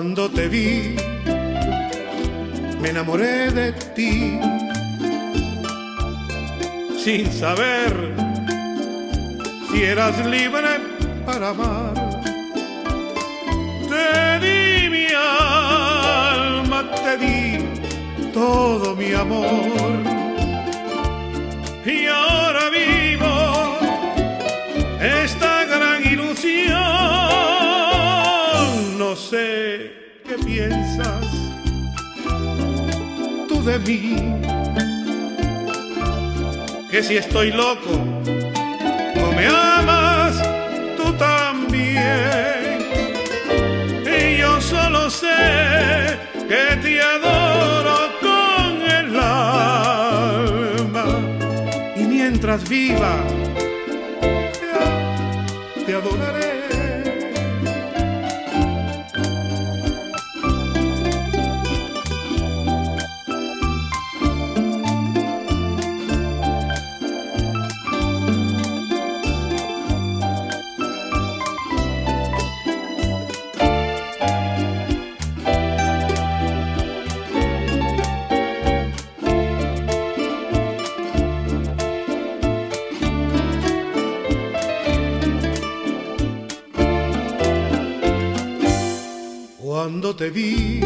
Cuando te vi, me enamoré de ti, sin saber si eras libre para amar. Te di mi alma, te di todo mi amor, y ahora vivo esta gran ilusión. No sé qué piensas tú de mí, que si estoy loco o me amas tú también. Y yo solo sé que te adoro con el alma, y mientras viva te adoraré. Cuando te vi,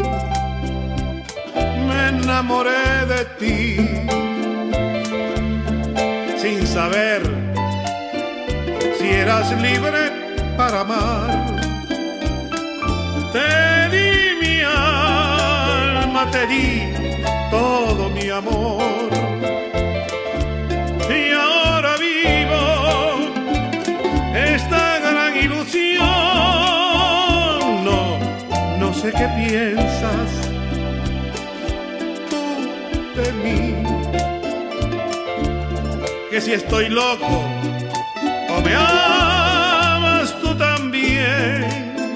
me enamoré de ti, sin saber si eras libre para amar. Te di mi alma, te di todo mi amor, y ahora vivo esta gran ilusión. No sé qué piensas tú de mí, que si estoy loco o me amas tú también.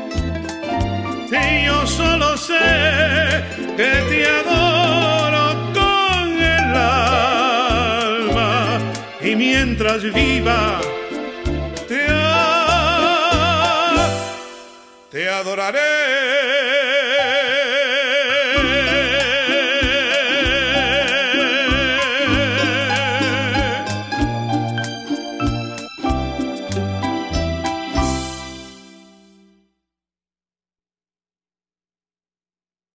Y yo solo sé que te adoro con el alma, y mientras viva te adoraré.